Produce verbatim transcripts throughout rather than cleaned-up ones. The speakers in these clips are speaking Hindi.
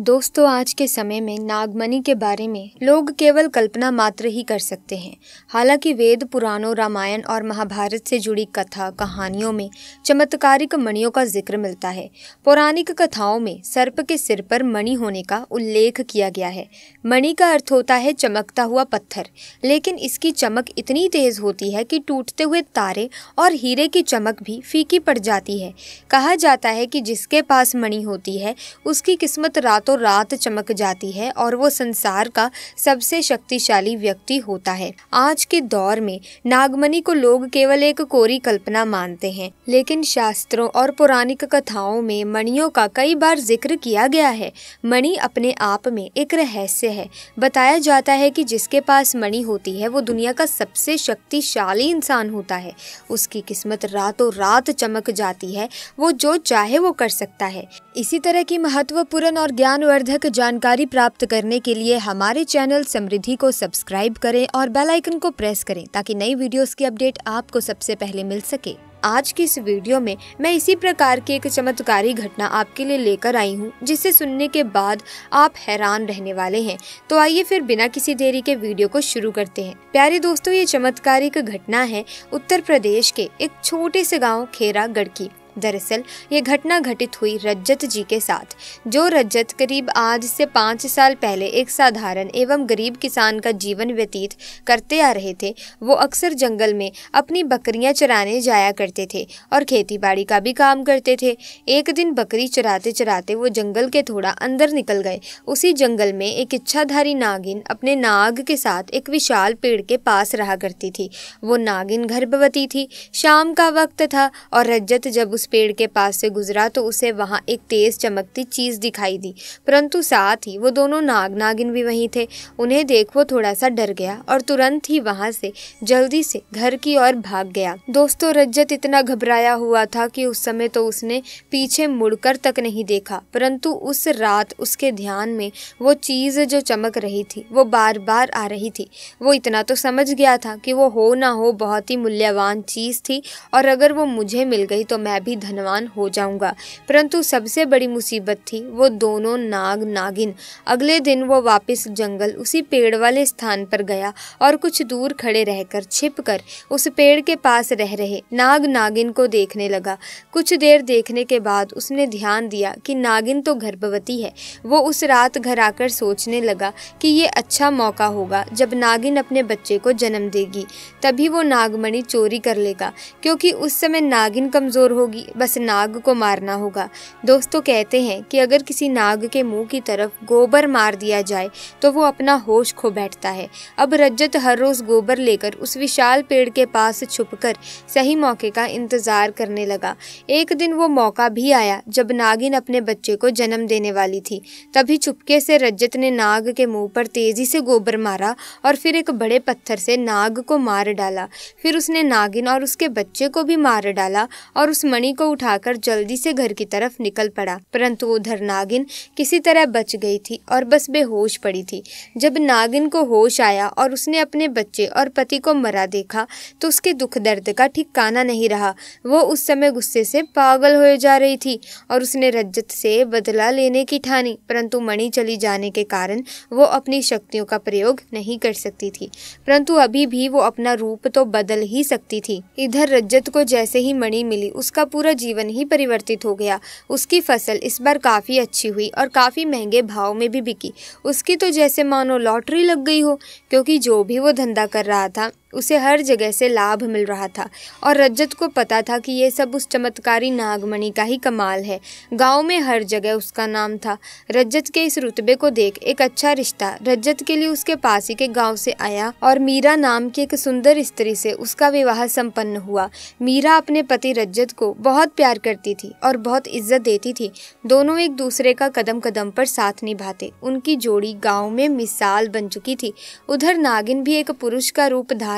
दोस्तों, आज के समय में नागमणि के बारे में लोग केवल कल्पना मात्र ही कर सकते हैं। हालांकि वेद पुराणों, रामायण और महाभारत से जुड़ी कथा कहानियों में चमत्कारिक मणियों का जिक्र मिलता है। पौराणिक कथाओं में सर्प के सिर पर मणि होने का उल्लेख किया गया है। मणि का अर्थ होता है चमकता हुआ पत्थर, लेकिन इसकी चमक इतनी तेज होती है कि टूटते हुए तारे और हीरे की चमक भी फीकी पड़ जाती है। कहा जाता है कि जिसके पास मणि होती है उसकी किस्मत रातों रात चमक जाती है और वो संसार का सबसे शक्तिशाली व्यक्ति होता है। आज के दौर में नागमणि को लोग केवल एक कोरी कल्पना मानते हैं, लेकिन शास्त्रों और पौराणिक कथाओं में मणियों का कई बार जिक्र किया गया है। मणि अपने आप में एक रहस्य है। बताया जाता है कि जिसके पास मणि होती है वो दुनिया का सबसे शक्तिशाली इंसान होता है। उसकी किस्मत रातों रात चमक जाती है, वो जो चाहे वो कर सकता है। इसी तरह की महत्वपूर्ण और ज्ञानवर्धक जानकारी प्राप्त करने के लिए हमारे चैनल समृद्धि को सब्सक्राइब करें और बेल आइकन को प्रेस करें ताकि नई वीडियोस की अपडेट आपको सबसे पहले मिल सके। आज की इस वीडियो में मैं इसी प्रकार की एक चमत्कारी घटना आपके लिए लेकर आई हूँ, जिसे सुनने के बाद आप हैरान रहने वाले हैं। तो आइए फिर बिना किसी देरी के वीडियो को शुरू करते हैं। प्यारे दोस्तों, ये चमत्कारिक घटना है उत्तर प्रदेश के एक छोटे से गाँव खेरागढ़ की। दरअसल ये घटना घटित हुई रज्जत जी के साथ। जो रज्जत करीब आज से पाँच साल पहले एक साधारण एवं गरीब किसान का जीवन व्यतीत करते आ रहे थे। वो अक्सर जंगल में अपनी बकरियां चराने जाया करते थे और खेती बाड़ी का भी काम करते थे। एक दिन बकरी चराते चराते वो जंगल के थोड़ा अंदर निकल गए। उसी जंगल में एक इच्छाधारी नागिन अपने नाग के साथ एक विशाल पेड़ के पास रहा करती थी। वो नागिन गर्भवती थी। शाम का वक्त था और रज्जत जब पेड़ के पास से गुजरा तो उसे वहां एक तेज चमकती चीज दिखाई दी, परंतु साथ ही वो दोनों नाग नागिन भी वहीं थे। उन्हें देख वो थोड़ा सा डर गया और तुरंत ही वहां से जल्दी से घर की ओर भाग गया। दोस्तों, रज्जत इतना घबराया हुआ था कि उस समय तो उसने पीछे मुड़कर तक नहीं देखा, परंतु उस रात उसके ध्यान में वो चीज जो चमक रही थी वो बार बार आ रही थी। वो इतना तो समझ गया था कि वो हो ना हो बहुत ही मूल्यवान चीज थी और अगर वो मुझे मिल गई तो मैं भी धनवान हो जाऊंगा। परंतु सबसे बड़ी मुसीबत थी वो दोनों नाग नागिन। अगले दिन वो वापस जंगल उसी पेड़ वाले स्थान पर गया और कुछ दूर खड़े रहकर छिपकर उस पेड़ के पास रह रहे नाग नागिन को देखने लगा। कुछ देर देखने के बाद उसने ध्यान दिया कि नागिन तो गर्भवती है। वो उस रात घर आकर सोचने लगा कि ये अच्छा मौका होगा जब नागिन अपने बच्चे को जन्म देगी, तभी वो नागमणि चोरी कर लेगा, क्योंकि उस समय नागिन कमजोर होगी। बस नाग को मारना होगा। दोस्तों, कहते हैं कि अगर किसी नाग के मुंह की तरफ गोबर मार दिया जाए तो वो अपना होश खो बैठता है। अब रज्जत हर रोज गोबर लेकर उस विशाल पेड़ के पास छुपकर सही मौके का इंतजार करने लगा। एक दिन वो मौका भी आया जब नागिन अपने बच्चे को जन्म देने वाली थी। तभी चुपके से रज्जत ने नाग के मुंह पर तेजी से गोबर मारा और फिर एक बड़े पत्थर से नाग को मार डाला। फिर उसने नागिन और उसके बच्चे को भी मार डाला और उस मणि को उठाकर जल्दी से घर की तरफ निकल पड़ा। परंतु उधर नागिन किसी तरह बच गई थी और बस बेहोश पड़ी थी। जब नागिन को होश आया और उसने अपने बच्चे और पति को मरा देखा तो उसके दुख दर्द का ठिकाना नहीं रहा। वो उस समय गुस्से से पागल हो जा रही थी और उसने रज्जत से बदला लेने की ठानी, परंतु मणि चली जाने के कारण वो अपनी शक्तियों का प्रयोग नहीं कर सकती थी। परंतु अभी भी वो अपना रूप तो बदल ही सकती थी। इधर रज्जत को जैसे ही मणि मिली उसका पूरा जीवन ही परिवर्तित हो गया। उसकी फसल इस बार काफी अच्छी हुई और काफी महंगे भाव में भी बिकी। उसकी तो जैसे मानो लॉटरी लग गई हो, क्योंकि जो भी वो धंधा कर रहा था उसे हर जगह से लाभ मिल रहा था और रज्जत को पता था कि ये सब उस चमत्कारी नागमणि का ही कमाल है। गांव में हर जगह उसका नाम था। रज्जत के इस रुतबे को देख एक अच्छा रिश्ता रज्जत के लिए उसके पास ही के गांव से आया और मीरा नाम की एक सुंदर स्त्री से उसका विवाह संपन्न हुआ। मीरा अपने पति रज्जत को बहुत प्यार करती थी और बहुत इज्जत देती थी। दोनों एक दूसरे का कदम कदम पर साथ निभाते। उनकी जोड़ी गाँव में मिसाल बन चुकी थी। उधर नागिन भी एक पुरुष का रूप धारण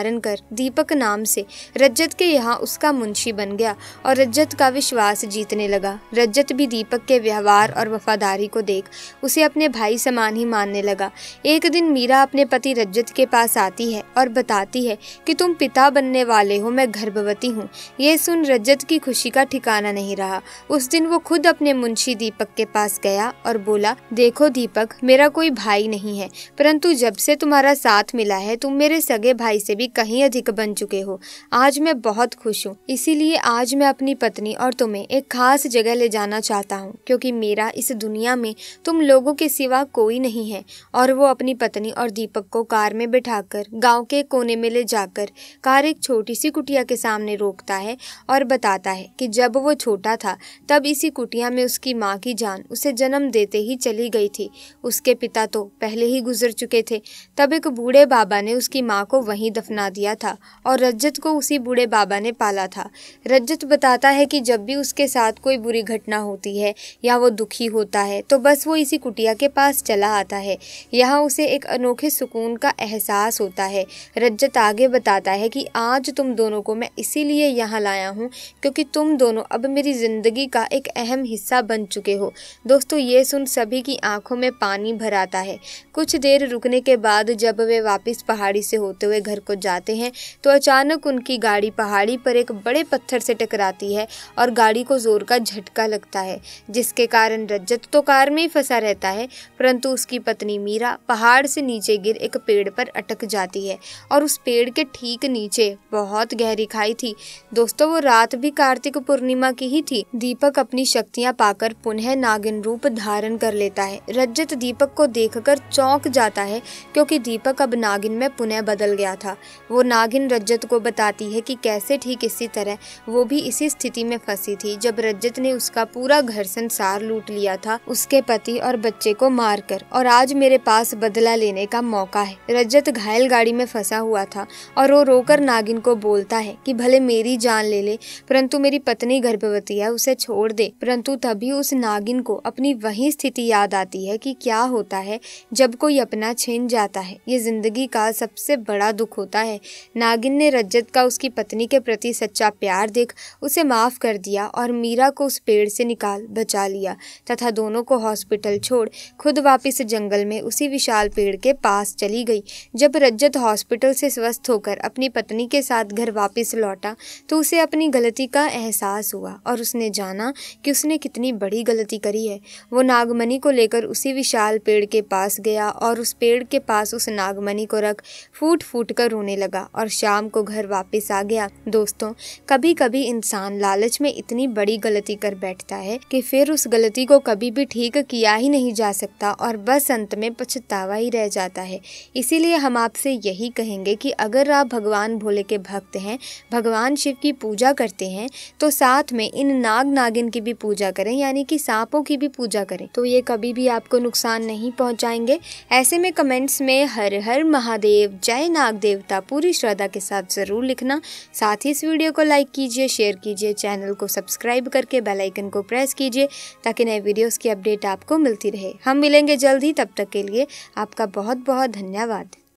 धारण कर दीपक नाम से रज्जत के यहाँ उसका मुंशी बन गया और रज्जत का विश्वास जीतने लगा। रज्जत भी दीपक के व्यवहार और वफादारी को देख उसे अपने भाई समान ही मानने लगा। एक दिन मीरा अपने पति रज्जत के पास आती है और बताती है कि तुम पिता बनने वाले हो, मैं गर्भवती हूँ। ये सुन रज्जत की खुशी का ठिकाना नहीं रहा। उस दिन वो खुद अपने मुंशी दीपक के पास गया और बोला, देखो दीपक, मेरा कोई भाई नहीं है, परंतु जब से तुम्हारा साथ मिला है तुम मेरे सगे भाई से भी कहीं अधिक बन चुके हो। आज मैं बहुत खुश हूँ, इसीलिए आज मैं अपनी पत्नी और तुम्हें एक खास जगह ले जाना चाहता हूँ, क्योंकि मेरा इस दुनिया में तुम लोगों के सिवा कोई नहीं है। और वो अपनी पत्नी और दीपक को कार में बिठाकर गांव के कोने में ले जाकर कार एक छोटी सी कुटिया के सामने रोकता है और बताता है कि जब वो छोटा था तब इसी कुटिया में उसकी माँ की जान उसे जन्म देते ही चली गई थी। उसके पिता तो पहले ही गुजर चुके थे। तब एक बूढ़े बाबा ने उसकी माँ को वहीं दफना दिया था और रज्जत को उसी बूढ़े बाबा ने पाला था। रज्जत बताता है कि जब भी उसके साथ कोई बुरी घटना होती है या वो दुखी होता है तो बस वो इसी कुटिया के पास चला आता है। यहाँ उसे एक अनोखे सुकून का एहसास होता है। रज्जत आगे बताता है कि आज तुम दोनों को मैं इसीलिए यहाँ लाया हूँ क्योंकि तुम दोनों अब मेरी जिंदगी का एक अहम हिस्सा बन चुके हो। दोस्तों, ये सुन सभी की आंखों में पानी भर आता है। कुछ देर रुकने के बाद जब वे वापस पहाड़ी से होते हुए घर को जाते हैं तो अचानक उनकी गाड़ी पहाड़ी पर एक बड़े पत्थर से टकराती है और गाड़ी को जोर का झटका लगता है, जिसके कारण रज्जत तो कार में ही फंसा रहता है, परंतु उसकी पत्नी मीरा पहाड़ से नीचे गिर एक पेड़ पर अटक जाती है और उस पेड़ के ठीक नीचे बहुत गहरी खाई थी। दोस्तों, वो रात भी कार्तिक पूर्णिमा की ही थी। दीपक अपनी शक्तियां पाकर पुनः नागिन रूप धारण कर लेता है। रज्जत दीपक को देखकर चौंक जाता है क्योंकि दीपक अब नागिन में पुनः बदल गया था। वो नागिन रज्जत को बताती है कि कैसे ठीक इसी तरह वो भी इसी स्थिति में फंसी थी जब रज्जत ने उसका पूरा घर संसार लूट लिया था, उसके पति और बच्चे को मारकर, और आज मेरे पास बदला लेने का मौका है। रज्जत घायल गाड़ी में फंसा हुआ था और वो रोकर नागिन को बोलता है कि भले मेरी जान ले ले, परंतु मेरी पत्नी गर्भवती है, उसे छोड़ दे। परंतु तभी उस नागिन को अपनी वही स्थिति याद आती है कि क्या होता है जब कोई अपना छिन जाता है। ये जिंदगी का सबसे बड़ा दुख होता है। नागिन ने रज्जत का उसकी पत्नी के प्रति सच्चा प्यार देख उसे माफ कर दिया और मीरा को उस पेड़ से निकाल बचा लिया तथा दोनों को हॉस्पिटल छोड़ खुद वापस जंगल में उसी विशाल पेड़ के पास चली गई। जब रज्जत हॉस्पिटल से स्वस्थ होकर अपनी पत्नी के साथ घर वापस लौटा तो उसे अपनी गलती का एहसास हुआ और उसने जाना कि उसने कितनी बड़ी गलती करी है। वो नागमणि को लेकर उसी विशाल पेड़ के पास गया और उस पेड़ के पास उस नागमणि को रख फूट फूट कर रोने लगा और शाम को घर वापस आ गया। दोस्तों, कभी कभी इंसान लालच में इतनी बड़ी गलती कर बैठता है कि फिर उस गलती को कभी भी ठीक किया ही नहीं जा सकता और बस अंत में पछतावा ही रह जाता है। इसीलिए हम आपसे यही कहेंगे कि अगर आप भगवान भोले के भक्त हैं, भगवान शिव की पूजा करते हैं, तो साथ में इन नाग नागिन की भी पूजा करें, यानी कि सांपों की भी पूजा करें, तो ये कभी भी आपको नुकसान नहीं पहुंचाएंगे। ऐसे में कमेंट्स में हर हर महादेव, जय नाग देवता पूरी श्रद्धा के साथ जरूर लिखना। साथ ही इस वीडियो को लाइक कीजिए, शेयर कीजिए, चैनल को सब्सक्राइब करके बेल आइकन को प्रेस कीजिए ताकि नए वीडियोस की अपडेट आपको मिलती रहे। हम मिलेंगे जल्द ही, तब तक के लिए आपका बहुत बहुत धन्यवाद।